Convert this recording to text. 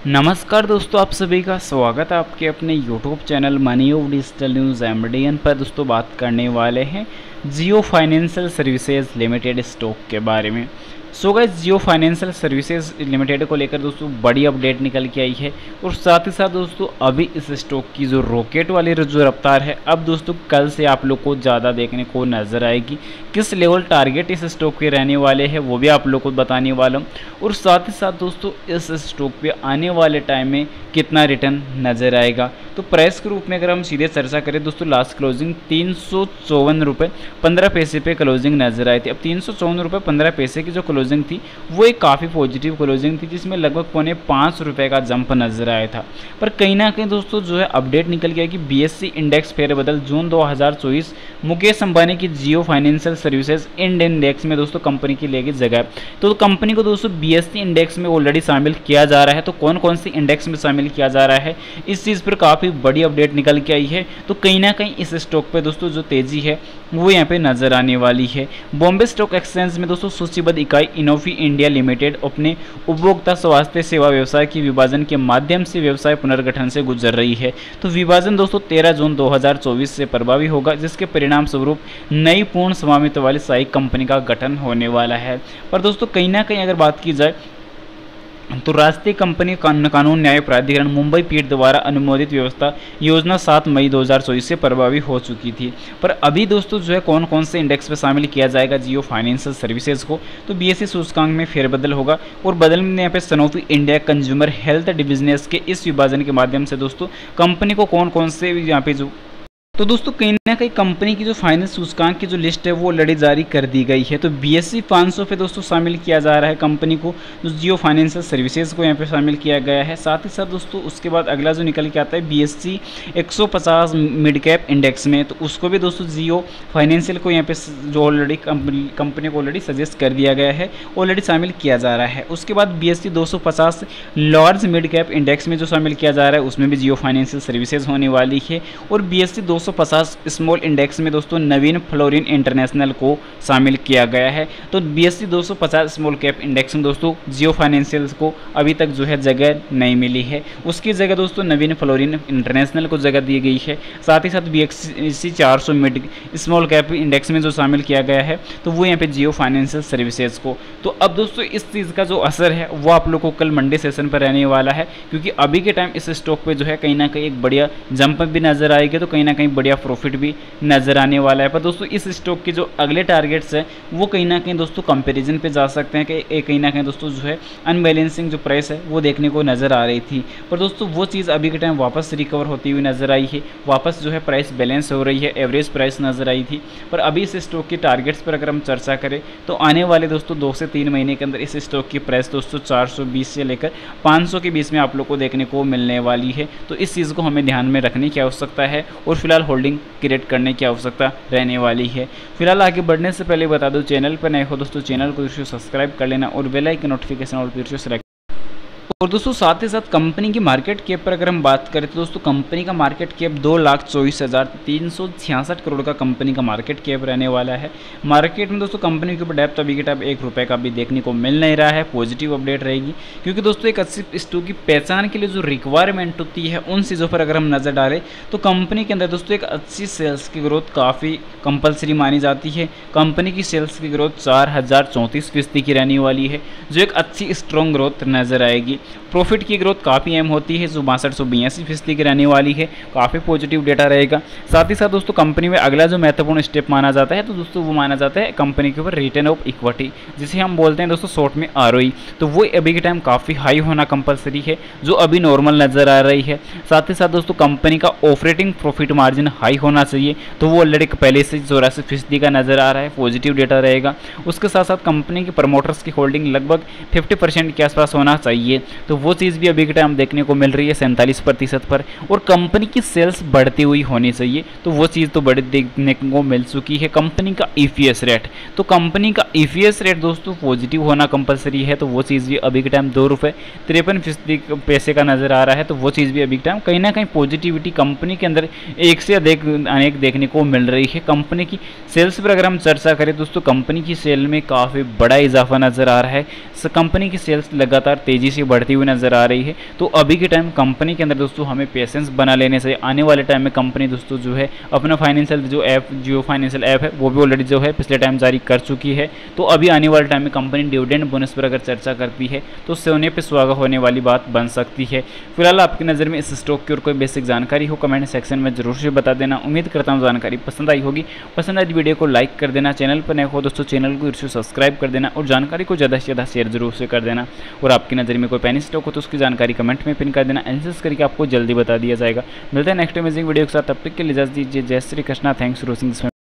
नमस्कार दोस्तों, आप सभी का स्वागत है आपके अपने YouTube channel money of digital news MDN पर। दोस्तों बात करने वाले हैं Jio financial services limited stock के बारे में। So guys, Jio financial services limited को लेकर दोस्तों बड़ी अपडेट निकल के आई है और साथ ही साथ दोस्तों अभी इस स्टॉक की जो रॉकेट वाली जो रफ्तार है अब दोस्तों कल से आप लोग को ज़्यादा देखने को नज़र आएगी। किस लेवल टारगेट इस स्टॉक के रहने वाले हैं वो भी आप लोग को बताने वाला हूँ और साथ ही साथ दोस्तों इस स्टॉक पे आने वाले टाइम में कितना रिटर्न नज़र आएगा। तो प्राइस के रूप में अगर हम सीधे चर्चा करें दोस्तों, लास्ट क्लोजिंग 354 रुपये 15 पैसे पे क्लोजिंग नजर आई थी। अब 354 रुपये 15 पैसे की जो क्लोजिंग थी वो एक काफ़ी पॉजिटिव क्लोजिंग थी, जिसमें लगभग पौने 5 रुपये का जंप नजर आया था। पर कहीं ना कहीं दोस्तों जो है अपडेट निकल गया कि बीएससी इंडेक्स फेरबदल जून 2024 मुकेश अंबानी की जियो फाइनेंशियल सर्विसेज इंडेक्स में दोस्तों कंपनी की लेगी जगह। तो कंपनी को दोस्तों बीएससी इंडेक्स में ऑलरेडी शामिल किया जा रहा है। तो कौन कौन सी इंडेक्स में शामिल किया जा रहा है, इस चीज़ पर काफ़ी बड़ी अपडेट निकल के आई है। तो कहीं ना कहीं इस स्टॉक पे दोस्तों जो तेजी है वो यहाँ पे नजर आने वाली है। बॉम्बे स्टॉक एक्सचेंज में दोस्तों सूचीबद्ध इकाई इनोफी इंडिया लिमिटेड अपने उपभोक्ता स्वास्थ्य सेवा व्यवसाय के विभाजन के माध्यम से व्यवसाय पुनर्गठन से गुजर रही है। तो विभाजन दोस्तों 13 जून 2024 से प्रभावी होगा, जिसके परिणाम स्वरूप नई पूर्ण स्वामित्व वाली सहायक कंपनी का गठन होने वाला है। पर दोस्तों कहीं ना कहीं अगर बात की जाए तो राष्ट्रीय कंपनी कानून न्याय प्राधिकरण मुंबई पीठ द्वारा अनुमोदित व्यवस्था योजना 7 मई 2024 से प्रभावी हो चुकी थी। पर अभी दोस्तों जो है कौन कौन से इंडेक्स में शामिल किया जाएगा जियो फाइनेंशियल सर्विसेज को, तो बीएससी सूचकांक में फेरबदल होगा और बदल में यहाँ पे Sanofi India consumer health business के इस विभाजन के माध्यम से दोस्तों कंपनी को कौन कौन से यहाँ पे जो तो दोस्तों कहीं ना कहीं कंपनी की जो फाइनेंस सूचकांक की जो लिस्ट है वो ऑलरेडी जारी कर दी गई है। तो बीएससी 500 पे दोस्तों शामिल किया जा रहा है कंपनी को, जो जियो फाइनेंशियल सर्विसेज को यहाँ पे शामिल किया गया है। साथ ही साथ दोस्तों उसके बाद अगला जो निकल के आता है बीएससी 150 मिड कैप इंडेक्स में, तो उसको भी दोस्तों जियो फाइनेंशियल को यहाँ पे जो ऑलरेडी कंपनी को ऑलरेडी सजेस्ट कर दिया गया है, ऑलरेडी शामिल किया जा रहा है। उसके बाद BSC 250 large mid cap index में जो शामिल किया जा रहा है उसमें भी जियो फाइनेंशियल सर्विसेज होने वाली है। और बीएससी 250 स्मॉल इंडेक्स में दोस्तों नवीन फ्लोरिन इंटरनेशनल को शामिल किया गया है। तो बीएससी 250 स्मॉल कैप इंडेक्स में दोस्तों जियो फाइनेंशियल को अभी तक जो है जगह नहीं मिली है, उसकी जगह दोस्तों नवीन फ्लोरिन इंटरनेशनल को जगह दी गई है। साथ ही साथ BSC 400 mid small cap index में जो शामिल किया गया है तो वो यहाँ पे जियो फाइनेंशियल सर्विसेज को। तो अब दोस्तों इस चीज़ का जो असर है वो आप लोग को कल मंडे सेशन पर रहने वाला है, क्योंकि अभी के टाइम इस स्टॉक पे जो है कहीं ना कहीं एक बढ़िया जंप भी नजर आएगी, तो कहीं ना कहीं बढ़िया प्रॉफिट भी नजर आने वाला है। पर दोस्तों इस स्टॉक के जो अगले टारगेट्स हैं वो कहीं ना कहीं दोस्तों कंपैरिजन पे जा सकते हैं कि कहीं ना कहीं दोस्तों जो है अनबैलेंसिंग जो प्राइस है वो देखने को नजर आ रही थी। पर दोस्तों वो चीज़ अभी के टाइम वापस रिकवर होती हुई नजर आई है, वापस जो है प्राइस बैलेंस हो रही है, एवरेज प्राइस नजर आई थी। पर अभी इस स्टॉक की टारगेट्स पर अगर हम चर्चा करें तो आने वाले दोस्तों 2 से 3 महीने के अंदर इस स्टॉक की प्राइस दोस्तों 420 से लेकर 500 के बीच में आप लोग को देखने को मिलने वाली है। तो इस चीज़ को हमें ध्यान में रखने की आवश्यकता है और फिलहाल होल्डिंग क्रिएट करने की आवश्यकता रहने वाली है। फिलहाल आगे बढ़ने से पहले बता दो, चैनल पर नए हो दोस्तों चैनल को सब्सक्राइब कर लेना और बेल आइकन नोटिफिकेशन और फिर से। और दोस्तों साथ ही साथ कंपनी की मार्केट कैप पर अगर हम बात करें तो दोस्तों कंपनी का मार्केट कैप 2,24,366 करोड़ का कंपनी का मार्केट कैप रहने वाला है। मार्केट में दोस्तों कंपनी के ऊपर डेप्थ अभी के टाइम 1 रुपये का भी देखने को मिल नहीं रहा है। पॉजिटिव अपडेट रहेगी, क्योंकि दोस्तों एक अच्छी स्टॉक की पहचान के लिए जो रिक्वायरमेंट होती है उन चीज़ों पर अगर हम नज़र डालें तो कंपनी के अंदर दोस्तों एक अच्छी सेल्स की ग्रोथ काफ़ी कंपलसरी मानी जाती है। कंपनी की सेल्स की ग्रोथ 4,034% की रहने वाली है, जो एक अच्छी स्ट्रॉन्ग ग्रोथ नज़र आएगी। प्रॉफिट की ग्रोथ काफ़ी अहम होती है, जो 6282% की रहने वाली है, काफ़ी पॉजिटिव डेटा रहेगा। साथ ही साथ दोस्तों कंपनी में अगला जो महत्वपूर्ण स्टेप माना जाता है तो दोस्तों वो माना जाता है कंपनी के ऊपर रिटर्न ऑफ इक्विटी, जिसे हम बोलते हैं दोस्तों शॉर्ट में आरओई। तो वो अभी के टाइम काफ़ी हाई होना कंपलसरी है, जो अभी नॉर्मल नज़र आ रही है। साथ ही साथ दोस्तों कंपनी का ऑपरेटिंग प्रॉफिट मार्जिन हाई होना चाहिए, तो वो ऑलरेडी पहले से 84% का नज़र आ रहा है, पॉजिटिव डेटा रहेगा। उसके साथ साथ कंपनी के प्रमोटर्स की होल्डिंग लगभग 50% के आसपास होना चाहिए, तो वो चीज़ भी अभी के टाइम देखने को मिल रही है 47% पर। और कंपनी की सेल्स बढ़ती हुई होनी चाहिए, तो वो चीज़ तो बड़ी देखने को मिल चुकी है। कंपनी का ईपीएस रेट, तो कंपनी का ईपीएस रेट दोस्तों पॉजिटिव होना कंपलसरी है, तो वो चीज़ भी अभी के टाइम 2 रुपये 53 पैसे का नज़र आ रहा है, तो वो चीज़ भी अभी के टाइम कहीं ना कहीं पॉजिटिविटी कंपनी के अंदर एक से अनेक देखने को मिल रही है। कंपनी की सेल्स पर अगर हम चर्चा करें दोस्तों, कंपनी की सेल में काफ़ी बड़ा इजाफा नज़र आ रहा है। कंपनी की सेल्स लगातार तेज़ी से बढ़ती हुई नज़र आ रही है। तो अभी के टाइम कंपनी के अंदर दोस्तों हमें पेशेंस बना लेने से आने वाले टाइम में कंपनी दोस्तों जो है अपना फाइनेंशियल जो ऐप जियो फाइनेंशियल ऐप है वो भी ऑलरेडी जो है पिछले टाइम जारी कर चुकी है। तो अभी आने वाले टाइम में कंपनी डिविडेंड बोनस पर अगर चर्चा करती है तो सोने पे सुहागा होने वाली बात बन सकती है। फिलहाल आपकी नज़र में इस स्टॉक की और कोई बेसिक जानकारी हो कमेंट सेक्शन में जरूर से बता देना। उम्मीद करता हूँ जानकारी पसंद आई होगी। पसंद आई वीडियो को लाइक कर देना, चैनल पर नए हो दोस्तों चैनल को इसे सब्सक्राइब कर देना और जानकारी को ज़्यादा से ज़्यादा शेयर जरूर से कर देना। और आपकी नज़र में कोई पेनी स्टॉक हो तो उसकी जानकारी कमेंट में पिन कर देना, एनालिसिस करके आपको जल्दी बता दिया जाएगा। मिलते हैं नेक्स्ट अमेजिंग वीडियो के साथ, तब तक के लिए इजाज़त दीजिए। जय Shri Krishna, thanks for watching.